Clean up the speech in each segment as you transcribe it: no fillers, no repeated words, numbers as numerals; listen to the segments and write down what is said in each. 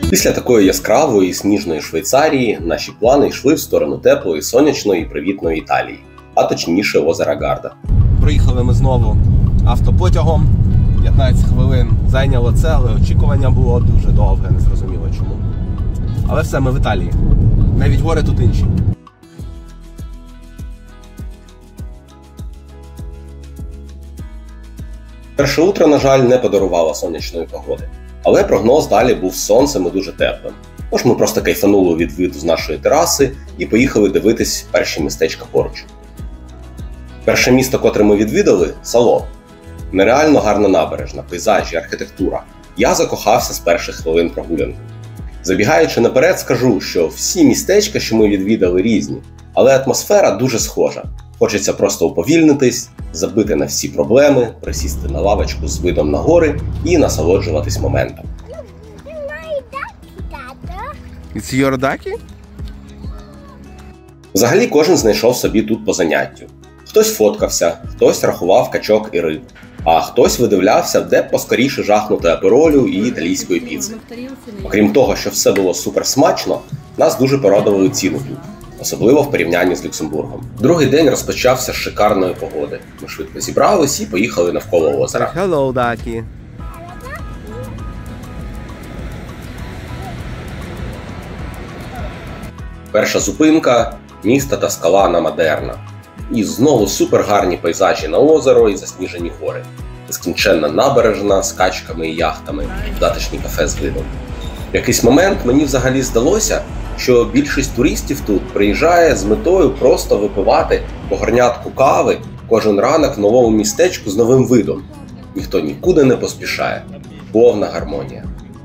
Після такої яскравої сніжної Швейцарії наші плани йшли в сторону теплої, сонячної і привітної Італії, а точніше озера Гарда. Проїхали ми знову автопотягом, 15 хвилин зайняло це, але очікування було дуже довге, не зрозуміло чому. Але все, ми в Італії. Навіть гори тут інші. Перше утро, на жаль, не подарувало сонячної погоди. Але прогноз далі був з сонцем і дуже теплим. Тож ми просто кайфанули від виду з нашої тераси і поїхали дивитись перші містечка поруч. Перше місто, котре ми відвідали – Сало. Нереально гарна набережна, пейзажі, архітектура. Я закохався з перших хвилин прогулянки. Забігаючи наперед, скажу, що всі містечка, що ми відвідали, різні, але атмосфера дуже схожа. Хочеться просто уповільнитись, забити на всі проблеми, присісти на лавочку з видом на гори і насолоджуватись моментом. It's your ducky? Взагалі кожен знайшов собі тут по заняттю. Хтось фоткався, хтось рахував качок і риб, а хтось видивлявся, де поскоріше жахнути аперолю і італійської піци. Окрім того, що все було супер смачно, нас дуже порадували ціни тут. Особливо в порівнянні з Люксембургом. Другий день розпочався з шикарної погоди. Ми швидко зібрались і поїхали навколо озера. Hello, ducky. Перша зупинка – місто Тоскана Модерна. І знову супергарні пейзажі на озеро і засніжені гори. Нескінченна набережна з качками і яхтами, затишні кафе з видом. В якийсь момент мені взагалі здалося, що більшість туристів тут приїжджає з метою просто випивати по горнятку кави кожен ранок в новому містечку з новим видом. Ніхто нікуди не поспішає. Повна гармонія.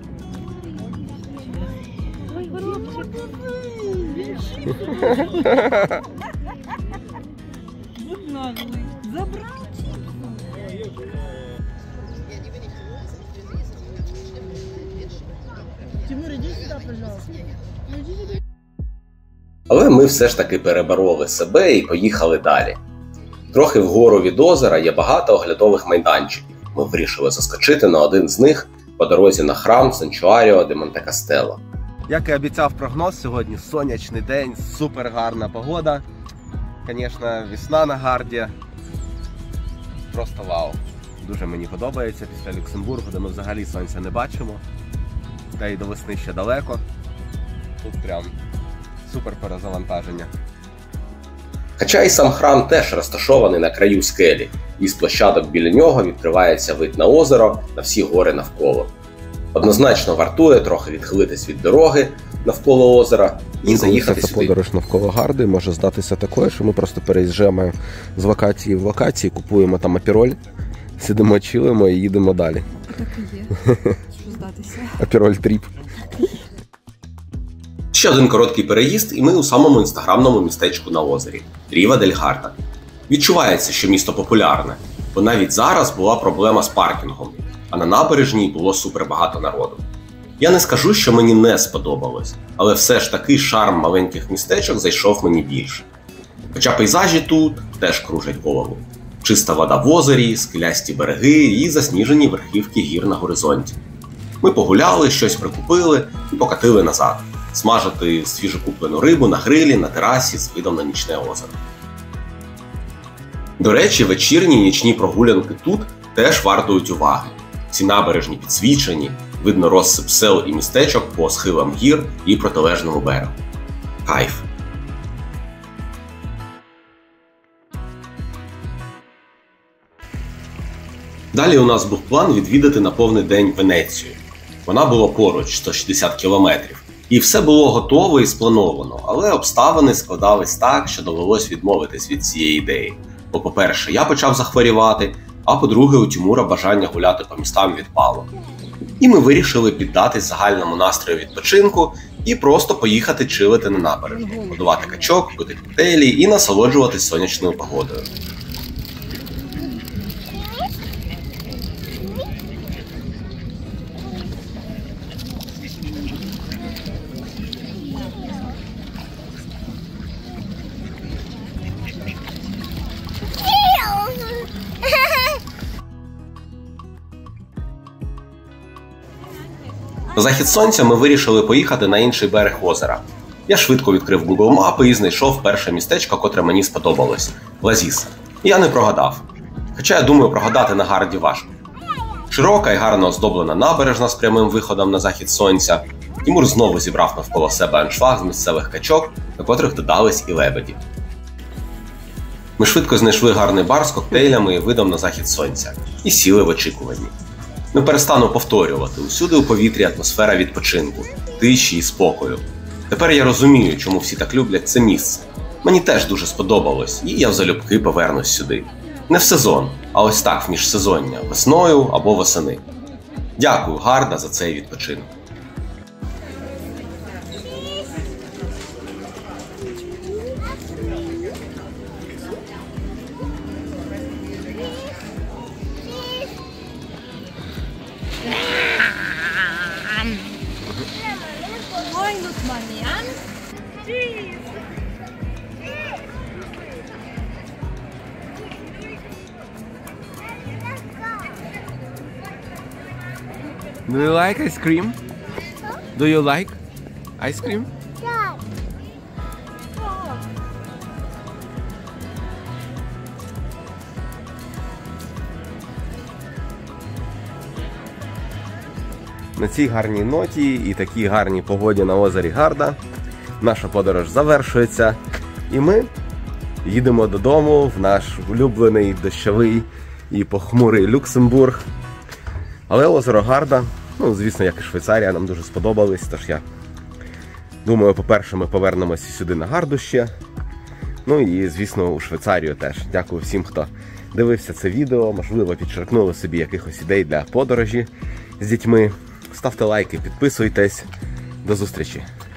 Але ми все ж таки перебороли себе і поїхали далі. Трохи вгору від озера є багато оглядових майданчиків. Ми вирішили заскочити на один з них по дорозі на храм Санчуаріо де Монте-Кастелло. Як і обіцяв прогноз, сьогодні сонячний день, супер гарна погода. Звісно, весна на Гарді. Просто вау. Дуже мені подобається після Люксембургу, де ми взагалі сонця не бачимо. Та й до весни ще далеко. Тут прям супер перезавантаження. Хоча і сам храм теж розташований на краю скелі, і з площадок біля нього відкривається вид на озеро, на всі гори навколо. Однозначно вартує трохи відхилитись від дороги навколо озера і заїхати сюди. Подорож навколо Гарди може здатися такою, що ми просто переїжджаємо з локації в локації, купуємо там апероль, сидимо, чилимо і їдемо далі. Так і є. Що здатися? Апероль тріп. Ще один короткий переїзд, і ми у самому інстаграмному містечку на озері – Ріва дель Гарда. Відчувається, що місто популярне, бо навіть зараз була проблема з паркінгом, а на набережній було супер багато народу. Я не скажу, що мені не сподобалось, але все ж таки шарм маленьких містечок зайшов мені більше. Хоча пейзажі тут теж кружать голову. Чиста вода в озері, скелясті береги і засніжені верхівки гір на горизонті. Ми погуляли, щось прикупили і покатили назад. Смажити свіжокуплену рибу на грилі, на терасі з видом на нічне озеро. До речі, вечірні нічні прогулянки тут теж вартують уваги. Ці набережні підсвічені, видно розсип сел і містечок по схилам гір і протилежному берегу. Кайф! Далі у нас був план відвідати на повний день Венецію. Вона була поруч, 160 кілометрів. І все було готово і сплановано, але обставини складались так, що довелось відмовитись від цієї ідеї. Бо, по-перше, я почав захворювати, а по-друге, у Тимура бажання гуляти по містам відпало. І ми вирішили піддатись загальному настрою відпочинку і просто поїхати чилити на набережну, годувати качок, пити коктейлі і насолоджуватись сонячною погодою. На захід сонця ми вирішили поїхати на інший берег озера. Я швидко відкрив Google мапи і знайшов перше містечко, котре мені сподобалось – Лазіс. І я не прогадав. Хоча, я думаю, прогадати на Гарді важко. Широка і гарно оздоблена набережна з прямим виходом на захід сонця. Тімур знову зібрав навколо себе аншлаг з місцевих качок, до котрих додались і лебеді. Ми швидко знайшли гарний бар з коктейлями і видом на захід сонця. І сіли в очікуванні. Не перестану повторювати, усюди у повітрі атмосфера відпочинку, тиші і спокою. Тепер я розумію, чому всі так люблять це місце. Мені теж дуже сподобалось, і я залюбки повернусь сюди. Не в сезон, а ось так в міжсезоння, весною або восени. Дякую, Гарда, за цей відпочинок. Moin, guck mal mir an. Do you like ice cream? Do you like ice cream? На цій гарній ноті і такій гарній погоді на озері Гарда наша подорож завершується. І ми їдемо додому в наш улюблений дощовий і похмурий Люксембург. Але озеро Гарда, звісно, як і Швейцарія, нам дуже сподобались. Тож я думаю, по-перше, ми повернемося сюди на Гарду ще. Ну і, звісно, у Швейцарію теж. Дякую всім, хто дивився це відео. Можливо, підчеркнули собі якихось ідей для подорожі з дітьми. Ставте лайки, підписуйтесь. До зустрічі!